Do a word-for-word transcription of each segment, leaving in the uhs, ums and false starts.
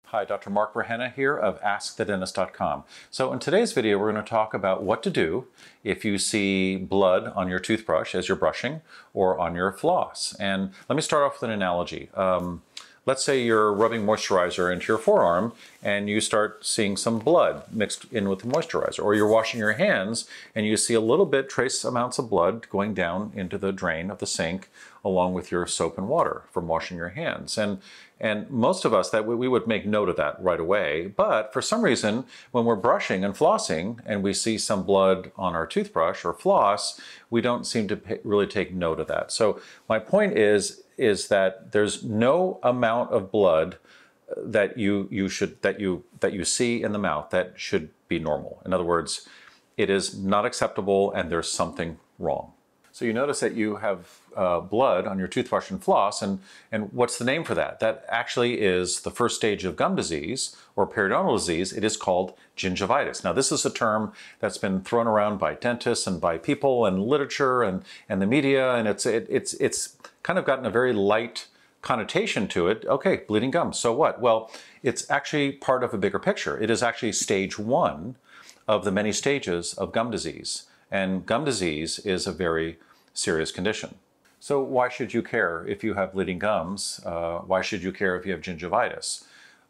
Hi, Doctor Mark Burhenne here of ask the dentist dot com. So in today's video, we're going to talk about what to do if you see blood on your toothbrush as you're brushing or on your floss. And let me start off with an analogy. Um, let's say you're rubbing moisturizer into your forearm and you start seeing some blood mixed in with the moisturizer, or you're washing your hands and you see a little bit, trace amounts of blood going down into the drain of the sink along with your soap and water from washing your hands. And And most of us, that we would make note of that right away. But for some reason, when we're brushing and flossing and we see some blood on our toothbrush or floss, we don't seem to pay, really take note of that. So my point is, is that there's no amount of blood that you, you should, that you, that you see in the mouth that should be normal. In other words, it is not acceptable and there's something wrong. So you notice that you have uh, blood on your toothbrush and floss, and, and what's the name for that? That actually is the first stage of gum disease or periodontal disease. It is called gingivitis. Now this is a term that's been thrown around by dentists and by people and literature and, and the media, and it's, it, it's, it's kind of gotten a very light connotation to it. Okay, bleeding gums, so what? Well, it's actually part of a bigger picture. It is actually stage one of the many stages of gum disease. And gum disease is a very serious condition. So why should you care if you have bleeding gums? Uh, why should you care if you have gingivitis?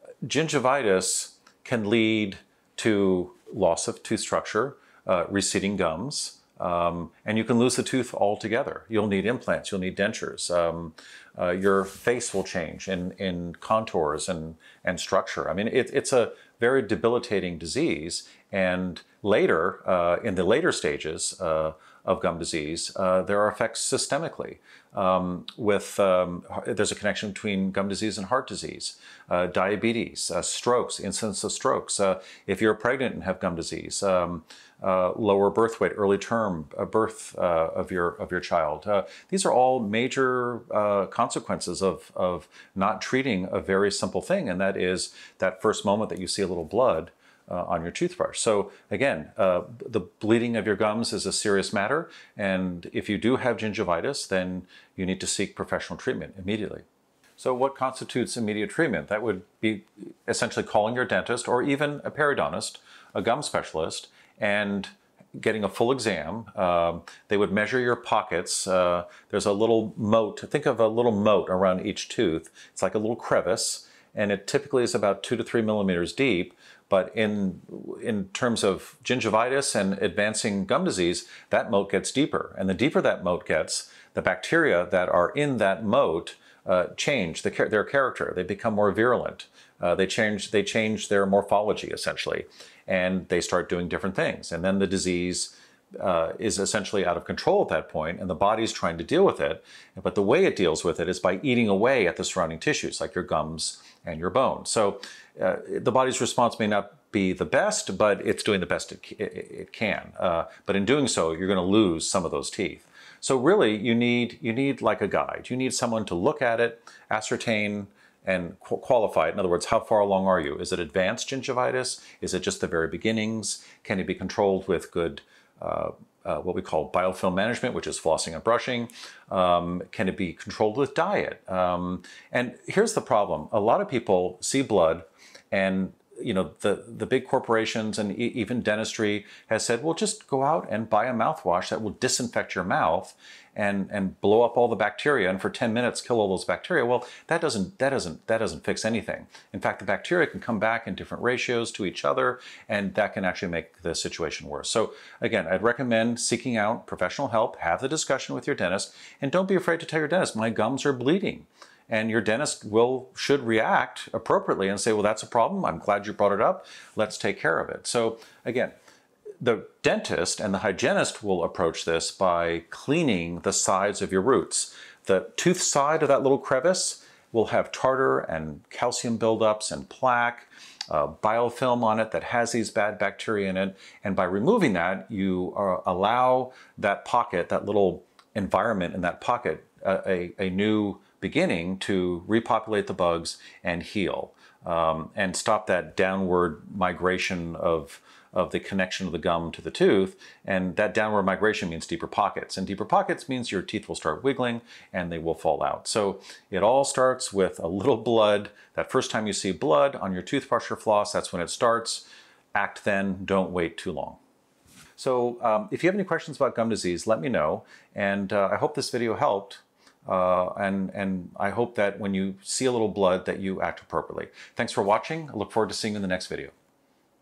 Gingivitis can lead to loss of tooth structure, uh, receding gums, um, and you can lose the tooth altogether. You'll need implants, you'll need dentures. Um, uh, your face will change in, in contours and, and structure. I mean, it, it's a very debilitating disease, and later, uh, in the later stages uh, of gum disease, uh, there are effects systemically. Um, with um, there's a connection between gum disease and heart disease, uh, diabetes, uh, strokes, incidence of strokes. Uh, if you're pregnant and have gum disease, um, uh, lower birth weight, early term uh, birth uh, of your of your child. Uh, these are all major uh, consequences of of not treating a very simple thing, and that is that first moment that you see a little blood Uh, on your toothbrush. So again, uh, the bleeding of your gums is a serious matter, and if you do have gingivitis, then you need to seek professional treatment immediately. So what constitutes immediate treatment? That would be essentially calling your dentist or even a periodontist, a gum specialist, and getting a full exam. Um, they would measure your pockets. Uh, there's a little moat. Think of a little moat around each tooth. It's like a little crevice, and it typically is about two to three millimeters deep. But in, in terms of gingivitis and advancing gum disease, that moat gets deeper. And the deeper that moat gets, the bacteria that are in that moat uh, change the, their character. They become more virulent. Uh, they change, they change their morphology, essentially. And they start doing different things. And then the disease uh, is essentially out of control at that point, and the body's trying to deal with it. But the way it deals with it is by eating away at the surrounding tissues, like your gums and your bone. So uh, the body's response may not be the best, but it's doing the best it, it, it can. Uh, but in doing so, you're going to lose some of those teeth. So really, you need, you need like a guide. You need someone to look at it, ascertain, and qu qualify it. In other words, how far along are you? Is it advanced gingivitis? Is it just the very beginnings? Can it be controlled with good uh, uh, what we call biofilm management, which is flossing and brushing? Um, can it be controlled with diet? Um, and here's the problem. A lot of people see blood, and you know, the, the big corporations and e even dentistry has said, well, just go out and buy a mouthwash that will disinfect your mouth and, and blow up all the bacteria, and for ten minutes kill all those bacteria. Well, that doesn't, that doesn't, that doesn't fix anything. In fact, the bacteria can come back in different ratios to each other, and that can actually make the situation worse. So again, I'd recommend seeking out professional help, have the discussion with your dentist, and don't be afraid to tell your dentist, my gums are bleeding. And your dentist will should react appropriately and say, well, that's a problem. I'm glad you brought it up. Let's take care of it. So again, the dentist and the hygienist will approach this by cleaning the sides of your roots. The tooth side of that little crevice will have tartar and calcium buildups and plaque, uh, biofilm on it that has these bad bacteria in it. And by removing that, you uh, allow that pocket, that little environment in that pocket, uh, a, a new beginning to repopulate the bugs and heal. um, and stop that downward migration of of the connection of the gum to the tooth. And that downward migration means deeper pockets, and deeper pockets means your teeth will start wiggling and they will fall out. So it all starts with a little blood. That first time you see blood on your toothbrush or floss, that's when it starts. Act then, don't wait too long. So um, if you have any questions about gum disease, let me know. And uh, I hope this video helped. Uh, and, and I hope that when you see a little blood that you act appropriately. Thanks for watching. I look forward to seeing you in the next video.